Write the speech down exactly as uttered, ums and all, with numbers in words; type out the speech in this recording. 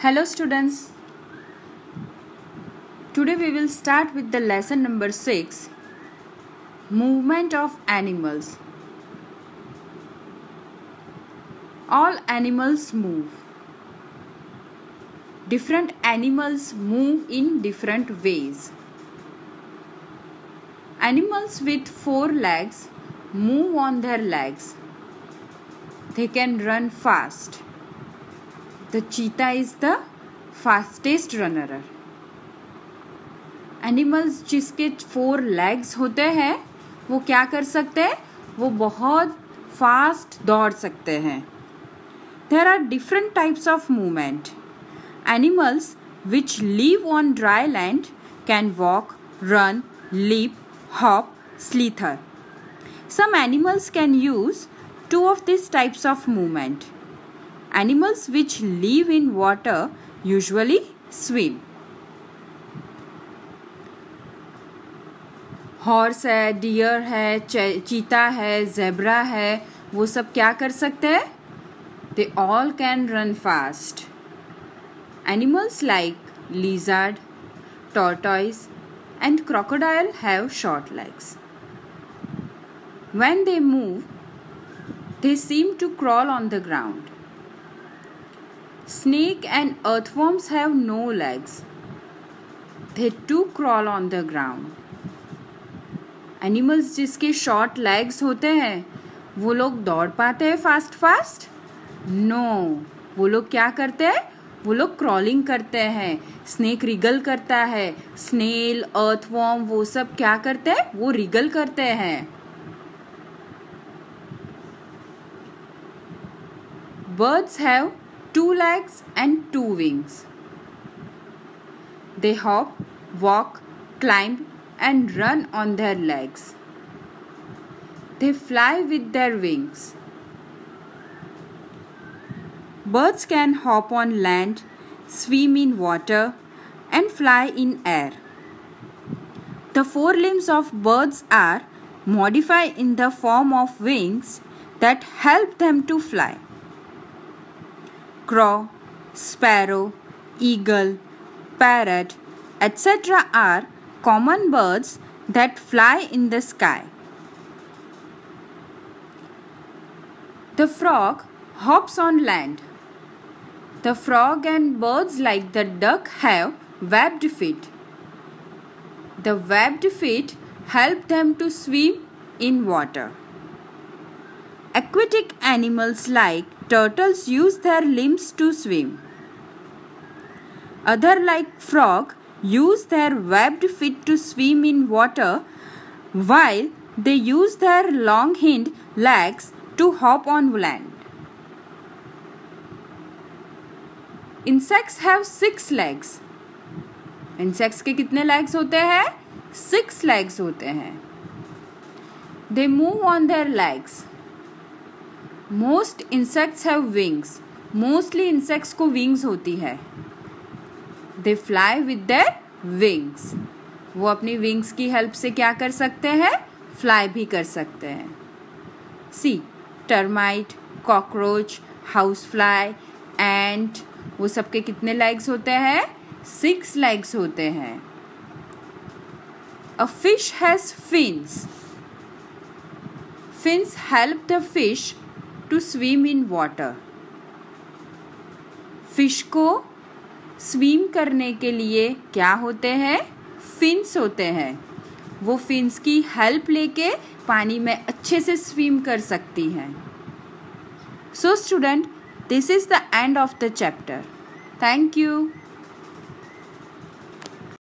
Hello students, today we will start with the lesson number six, Movement of Animals. All animals move. Different animals move in different ways. Animals with four legs move on their legs. They can run fast. The cheetah is the fastest runner. Animals जिसके four legs होते हैं वो क्या कर सकते हैं? वो बहुत फास्ट दौड़ सकते हैं. There are different types of movement. Animals which live on dry land can walk, run, leap, hop, slither. Some animals can use two of these types of movement. Animals which live in water usually swim. Horse है, deer है, चीता है, zebra है, वो सब क्या कर सकते हैं? They all can run fast. Animals like lizard, tortoise and crocodile have short legs. When they move, they seem to crawl on the ground. Snake and earthworms have no legs. They too crawl on the ground. Animals जिसके short legs होते हैं वो लोग दौड़ पाते हैं fast fast? No, वो लोग क्या करते हैं? वो लोग क्रॉलिंग करते हैं. स्नेक रिगल करता है. स्नेल, अर्थवॉर्म वो सब क्या करते हैं? वो रिगल करते हैं. Birds have two legs and two wings. They hop, walk, climb and run on their legs. They fly with their wings. Birds can hop on land, swim in water and fly in air. The forelimbs of birds are modified in the form of wings that help them to fly. Crow, sparrow, eagle, parrot, et cetera are common birds that fly in the sky. The frog hops on land. The frog and birds like the duck have webbed feet. The webbed feet help them to swim in water. Aquatic animals like turtles use their limbs to swim. Other like frog use their webbed feet to swim in water while they use their long hind legs to hop on land. Insects have six legs. Insects के कितने legs होते हैं? Six legs होते हैं. They move on their legs. Most insects have wings. Mostly insects को wings होती है. They fly with their wings. वो अपनी wings की help से क्या कर सकते हैं? Fly भी कर सकते हैं. See, termite, cockroach, housefly, ant, वो सबके कितने legs होते हैं? Six legs होते हैं. A fish has fins. Fins help the fish to swim in water. Fish को स्विम करने के लिए क्या होते हैं? फिन्स होते हैं. वो फिन्स की हेल्प लेके पानी में अच्छे से स्विम कर सकती हैं. So student, this is the end of the chapter. Thank you.